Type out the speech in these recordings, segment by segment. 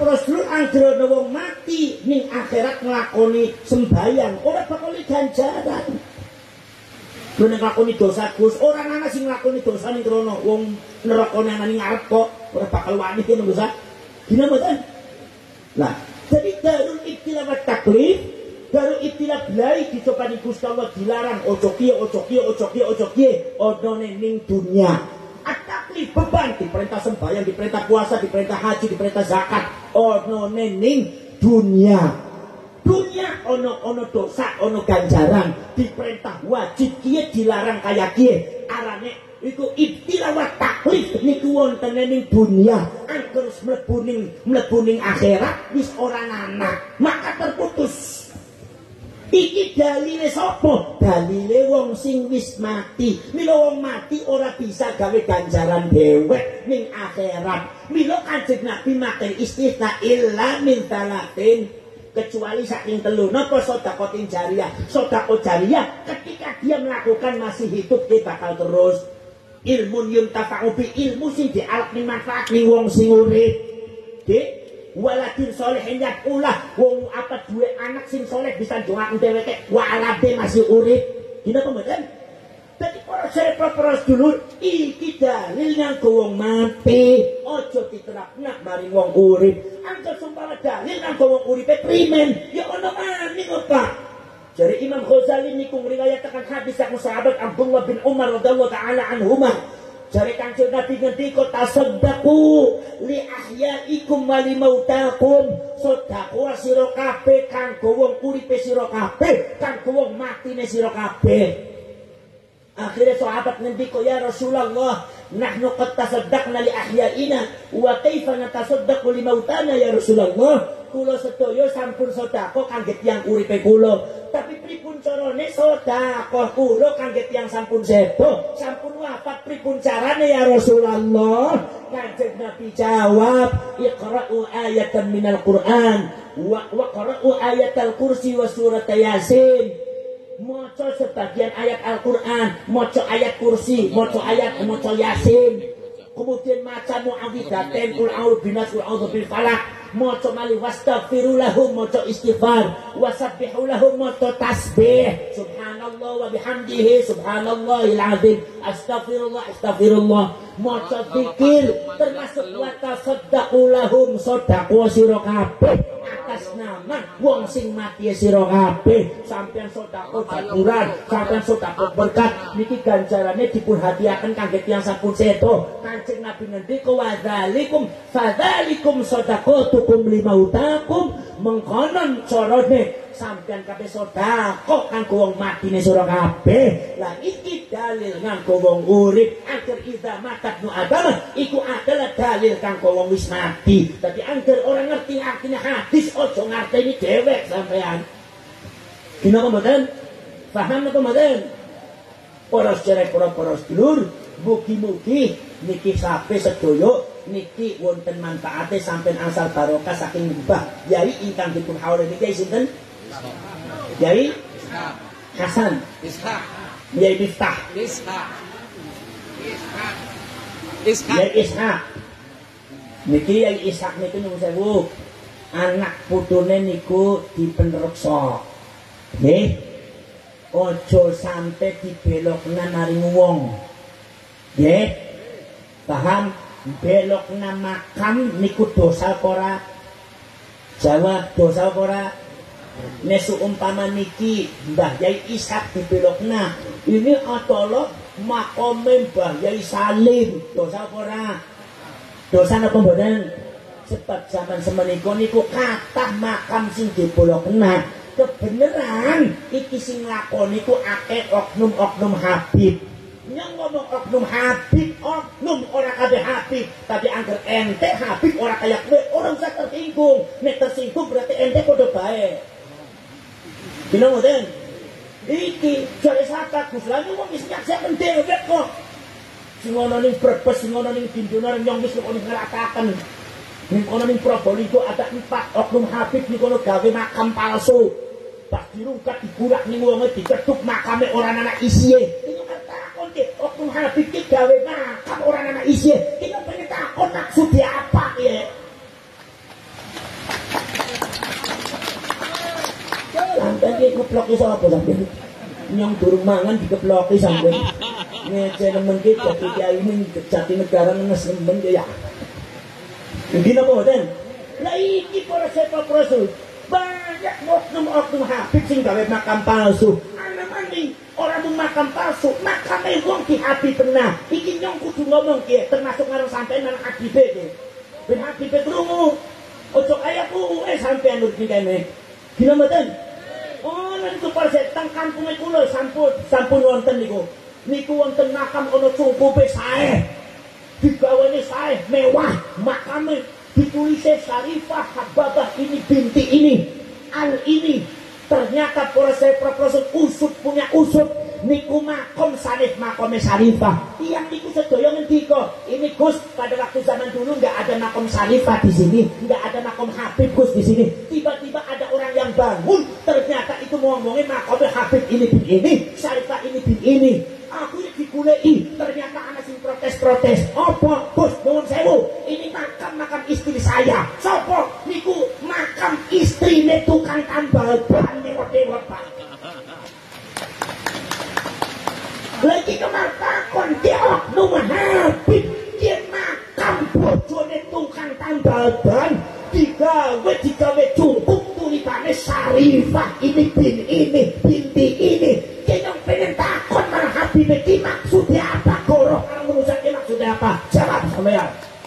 para sedulur anggere wong mati ning akhirat nglakoni sembahyang ora bakal ganjaran. Lha nek nglakoni dosa Gus, ora ana sing nglakoni dosa ning krono wong nerakane ana ning ngarep kok ora bakal wani ngono Gus. Gina mboten? Lah, jadi darul ibtila wa taklif, darul ibtila blai dicopani Gusti Allah dilarang ojo kiye odone ning dunya. At-taklif beban diperintah sembahyang, diperintah puasa, diperintah haji, diperintah zakat odone ning dunya. Dunia ono dosa, ono ganjaran, diperintah wajib kiye dilarang kaya kiye. Arane iku ibtila wa taklif niku wonten ning dunia. Angger mlebu ning akhirat wis ora ana, maka terputus. Iki dalile sapa? Dalile wong sing wis mati. Mila wong mati ora bisa gawe ganjaran dhewek ning akhirat. Mila Kanjeng Nabi matur istisna illa min talatin, kecuali saking telu. Napa sedekah jariyah? Sedekah jariyah ketika dia melakukan masih hidup dia bakal terus. Ilmun yuntafa'u bi, ilmu sing dialap ning manfaat ning wong sing urip. Nggih, waladin sholihin yaqulah, wong apa duwe anak sing saleh bisa ndongakno dheweke walade masih urip. Dina pemeten. Dadi para sedulur iki dalil nang wong mati, aja diterapna maring wong urip. Angger sumpama dalil nang wong uripe primen, ya ono maning apa? Dari Imam Ghazali niku ngriwayataken hadis saking sahabat Abdullah bin Umar radhiyallahu taala anhuma. Dari Kanjeng Nabi ngendika tasaddaqu li ahyaikum wa li mautakum. Sedekah sira kabeh kanggo wong uripe sira kabeh, kanggo wong matine sira kabeh. Akhirnya sahabat ngendika ya Rasulullah, nahnu qad tasaddaqna li ahyaina wa kaifa natasaddaqu li mautana ya Rasulullah. Kula sedaya sampun sedekah kangge tiyang uripe kula, tapi pripun carane sedekah kula kangge tiyang sampun sedo, sampun wafat pripun carane ya Rasulullah? Kanjeng Nabi jawab, iqra'u ayatan minal Qur'an wa qara'u ayatal kursi wa surat Yasin. Maca sebagian ayat Al-Qur'an, maca ayat kursi, maca Yasin. Kemudian maca mu'awwidatain, qul a'udzu binas, qul a'udzu bil falaq. Maca mali wastaghfiru lahum, maca istighfar, wasabbihu lahum, maca tasbih, subhanallah wa bihamdihi subhanallahil azim, astagfirullah, maca zikir, termasuk wa tasaddaqu lahum, sedekah sira kabeh atas nama wong sing mati sira kabeh. Sampeyan sedekah jaburan, sampeyan sedekah berkat niki ganjarane dipun hadiaken kangge tiyang sampun sedo. Kanjeng Nabi ngendika wa dzalikum fadzalikum sadaqatukum limautakum, mengkonon carane sampeyan kabeh sedekah kanggo wong matine sira kabeh. Lah iki dalil kanggo wong urip. Akhir idza matat nu agama iku adalah dalil kanggo wong wis mati. Dadi angger orang ngerti artinya hadis ojo ngarteni dhewek sampean. Gimana mboten? Paham apa mboten? Para sedulur, mugi-mugi niki sape sedaya niki wonten manfaate sampean asal barokah saking Mbah Yai ingkang dipun hawle niki sinten? Yai Hasan Ishaq, Yai Miftah Yai Ishaq niki Yai Ishaq niki nyuwun sewu, anak putune niku dipenreksa. Nggih, aja sampe dibelokna maring wong. Nggih, paham? Belokna makam niku dosa apa ora? Jawab, dosa apa ora? Nesu umpama niki Mbah Yai Ishaq dibelokna, ini adalah makome Mbah Yai Salim, dosa apa ora? Dosa apa mboten? Sebab zaman semenika niku kathah makam sing dibelokna. Kebeneran iki sing nglakoni iku akeh oknum-oknum Habib. Yang ngomong oknum Habib, oknum ora kabeh Habib, tapi angger ente Habib ora kaya kowe, ora usah tersinggung. Nek tersinggung berarti ente padha bae. Dino ngoten. Iki jare saka Gus lan wong wis nyaksaken dhewe kok. Sing ana ning Brebes, sing ana ning Bintuna nyong wis kok ngrakaken. Ning kono ning Probolinggo ada 4 oknum Habib ning kono gawe makam palsu. Pas dirungkat digulak ning wonge dicedhuk makame ora ana isihe. Iku kan takon ki oknum Habib ki gawe makam ora ana isihe. Iku pengen takon maksude apa ki? iki keploki sapa sampeyan? Nyong durung mangan dikeploki sampeyan. Ngece nemen ki dadi kiai ning Jatinegara nenes nemen ya. Iki napa mboten? Lah iki para sepa rasul. Banyak oknum-oknum Habib sing gawe makam palsu. Ana maning ora mung makam palsu, makame wong di Habib tenan. Iki nyong kudu ngomong ki termasuk karo sampeyan nang Habib iki. Ben Habib krungu. Ojo kaya ku sampeyan urip kene. Gila mboten? Oh, niku para teng kampunge kula sampun wonten niku. Niku wonten makam ana cungkupe sae. Digawene sae mewah, makame ditulisnya Syarifah Hababah ini binti ini al ini. Ternyata para saya profesor usut punya usut niku makom sanif makome Syarifah. Yang niku sedaya ngendika, ini Gus pada waktu zaman dulu nggak ada makom Syarifah di sini, nggak ada makom Habib Gus di sini. Tiba-tiba ada orang yang bangun, ternyata itu ngomongin makome Habib ini bin ini, Syarifah ini bin ini. Aku ini digulei, ternyata anak sing protes-protes. Apa? Gus, nuwun sewu. Ini makam istri saya. Sopo? Niku makam istrine tukang tambal ban dewa-dewa Pak. Lagi kemar takon dia oknum Habib. Dia makam bojone tukang tambal ban. Digawe cukup tulisannya Syarifah ini bin ini, binti ini. Dia yang pengen takon marah Habib ini maksudnya apa? Goroh orang merusaknya maksudnya apa? Jawab sampean.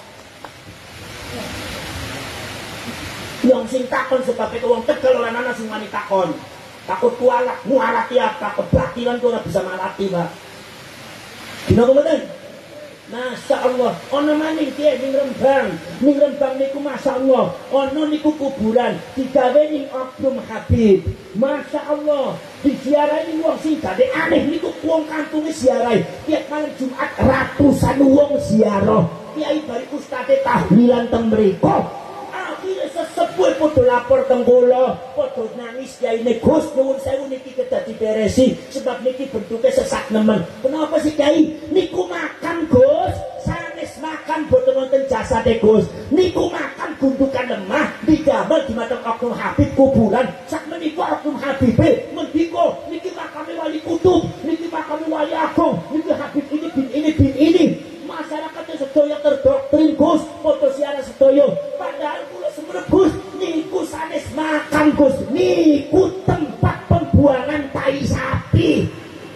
Yang sing takon sebab itu wong Tegal ora ana sing wani takon. Takut kualat, mualati apa? Kebatilan tuh ora bisa malati, Pak. Dina kemudian Masya Allah, ono maning kiye ning Rembang niku Masya Allah, ono niku kuburan digaweni oknum Habib. Masya Allah, diziarahi wong sing gade aneh niku wong kampunge ziarahi. Tiap malam Jumat ratusan wong ziarah. Kiai bari ustade tahlilan teng mriku. Akhire sesepuh padha lapor teng kula, padha nangis kiai Gus nuwun sewu niki kedah diberesi sebab niki bentuke sesak nemen. Kenapa sih Kiai? Niku makan Gus, sanes makan boten wonten jasade Gus. Niku makan gundukan lemah didamel di mateng oknum Habib kuburan. Sak menika oknum Habib mendika niki makame wali kutub, niki makame wali agung, niki Habib ini bin ini. Masyarakatnya sedaya terdoktrin Gus, foto siaran sedaya. Padahal kula semerep Gus, niku sanes makan Gus, niku tempat pembuangan tai sapi.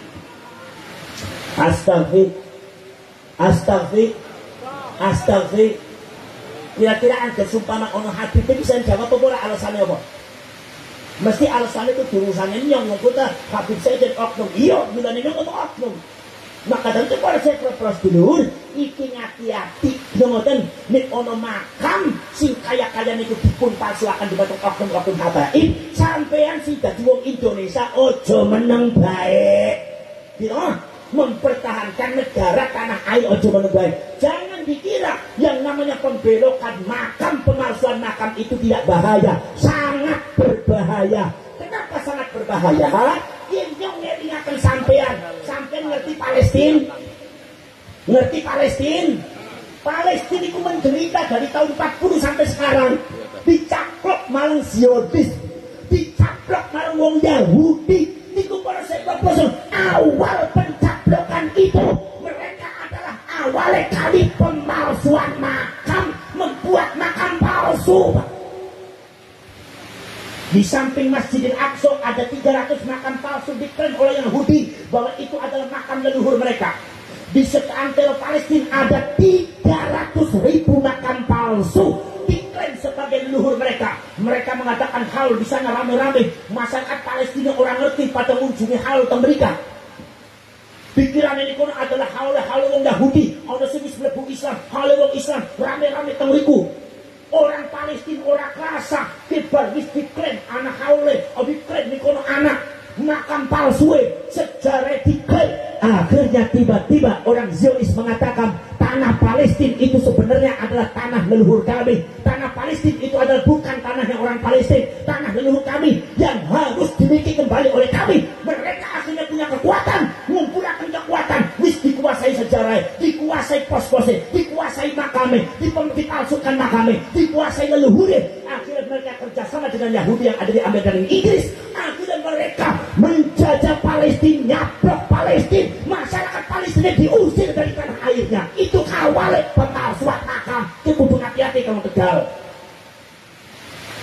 Astagfir. Kira-kira anda sumpama ono Habib bisa jawab apa ora alasannya apa? Mesti alasannya itu jurusannya nyong ngomong Habib saya jadi oknum. Iya, bilangnya ngomong oknum. Maka tentu pada saya propos dulur iki ngati-ati ngoten nek ono makam sing kaya-kaya niku dipun palsuaken di batu oknum-oknum habaib sampean sing dadi wong Indonesia ojo meneng baik. Mempertahankan negara tanah air ojo meneng baik. Jangan dikira yang namanya pembelokan makam, pemalsuan makam itu tidak bahaya, sangat berbahaya. Kenapa sangat berbahaya? Yang ngeringaken sampean ngerti Palestina? Ngerti Palestina? Palestina itu menderita dari tahun 40 sampai sekarang. Dicaplok malang Zionis, dicaplok malang wong Yahudi. Niku para sahabat awal pencaplokan itu mereka adalah awalnya kali pemalsuan makam, membuat makam palsu. Di samping Masjidil Aqsa ada 300 makam palsu diklaim oleh Yahudi bahwa itu adalah makam leluhur mereka. Di seantero Palestina ada 300.000 makam palsu diklaim sebagai leluhur mereka. Mereka mengatakan haul di sana rame-rame. Masyarakat Palestina orang ngerti pada ujungnya haul ke mereka. Pikiran ini kono adalah haul wong Yahudi. Ana sing wis mlebu Islam, haul wong Islam rame-rame teng mriku. Orang Palestina orang kerasa kibar wis diklaim anak haule diklaim nikono anak makam palsu sejarah diklaim. Akhirnya tiba-tiba orang Zionis mengatakan tanah Palestina itu sebenarnya adalah tanah leluhur kami. Tanah Palestina itu adalah bukan tanahnya orang Palestina, tanah leluhur kami yang harus dimiliki kembali oleh kami. Mereka akhirnya punya kekuatan, mengumpulkan kekuatan, wis dikuasai sejarah, dikuasai pos-posnya, dikuasai makame, dipalsukan makame, dikuasai leluhurnya. Akhirnya mereka kerjasama dengan Yahudi yang ada di Amerika dan Inggris. Akhirnya mereka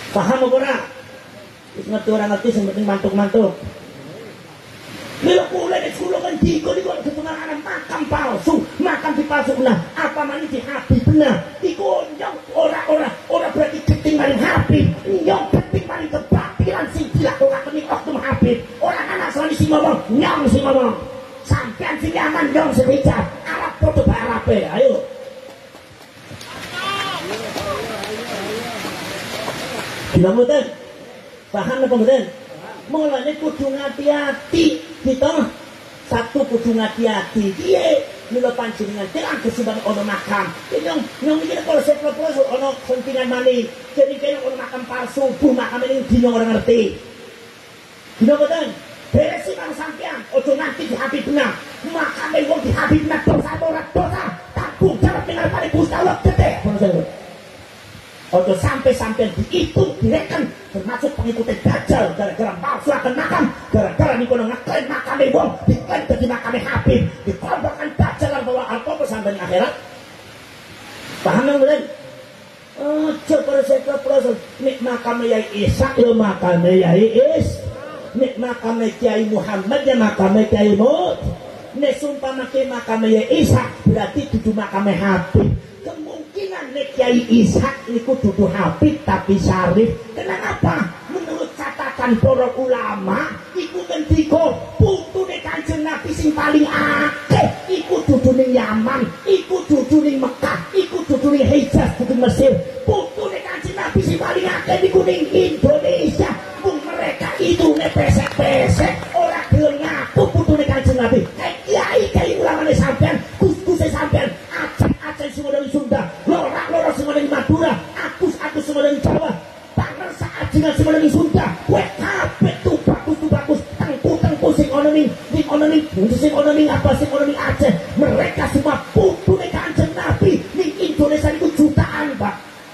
Paham apa ora? Wis ngerti ora ngerti sing penting mantuk-mantuk. Bila kula nek kula kan diko ketunangan makam palsu, makam dipalsukan. Apa mani di Habibna? Iku ora berarti keting maring Habib. Nyong keting maring kebatilan sing dilakukan ning Oknum Habib. Ora ana asline sing ngomong, nyong sing ngomong. Sampeyan sing aman nyong sing bijak. Arab padha bae Arabe. Ayo. Gila mboten? Paham apa mboten? Mulane kudu hati-hati gitu. Satu kudu hati-hati. Piye? Mila panjenengan terang kesuban ono makam. Nyong iki kalau sepro-sepro ono pentingan mani. Jadi kene ono makam palsu, bu makam ini dino ora ngerti. Dino mboten? Beresi karo sampean, ojo nganti di Habibna. Makame wong di Habibna dosa ora dosa. Tanggung jawab dengan pare Gusti Allah gede. Ojo sampai dihitung, direkan termasuk pengikut Dajjal gara-gara palsuakan makam, gara-gara nikono ngeklaim makame wong, diklaim dadi makame Habib, dikelompokkan Dajjal lan bawa alkohol sampai akhirat. Paham yang bener? Ojo proses nek makame Yai Ishak ya makame Yai Is, nek makame Kiai Muhammad ya makame Kiai Mut, nek sumpah makame Yai Ishak berarti dudu makame Habib. Kemungkinan nek Kiai Ishak niku dudu Habib tapi syarif. Kenapa? Menurut catatan para ulama iku ngendika putune Kanjeng Nabi sing paling akeh iku dudu ning Yaman, iku dudu ning Mekah, iku dudu ning Hijaz, dudu Mesir. Putune Kanjeng Nabi sing paling akeh niku ning Indonesia. Mung mereka itu pesek-pesek ora gelem ngaku putune Kanjeng Nabi. Kiai ulamane sampean, gus-guse sampean Aceh semua dari Sunda, lora semua dari Madura, akus semua dari Jawa, pangersa ajengan semua dari Sunda, kabeh tubakus, tengku sing ono ning apa sing ono ning Aceh, mereka semua putune Kanjeng Nabi ning Indonesia itu jutaan, Pak.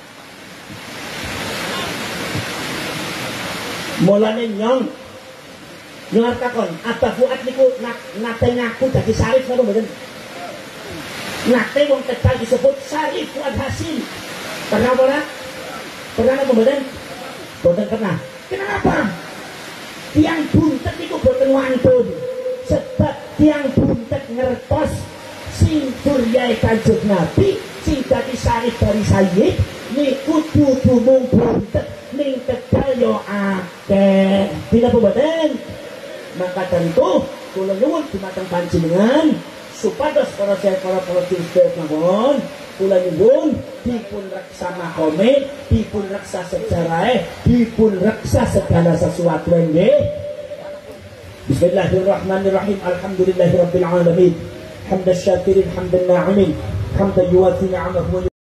Mulane nyong takon, Abah Fuad niku nate ngaku dadi syarif ngono mboten? Nate wong Tegal disebut Syarif Fuad Hasim. Pernah ora? Pernah apa mboten? Mboten pernah. Kenapa? Tiang buntet niku boten wantun. Sebab tiang buntet ngertos sing Yai Kanjeng Nabi, sing dadi syarif dari Sayyid niku dudu mung buntet ning Tegal yo akeh. Tidak mboten? Maka tentu kula nyuwun dumateng panjenengan supados para produser mawon kula nyuwun dipun reksa makome, dipun reksa sejarah, dipun reksa segala sesuatu nggih. Bismillahirrahmanirrahim. Alhamdulillahirabbil alamin. Hamdan syakirin hamdan na'imin. Hamdan yuwafi ni'amahu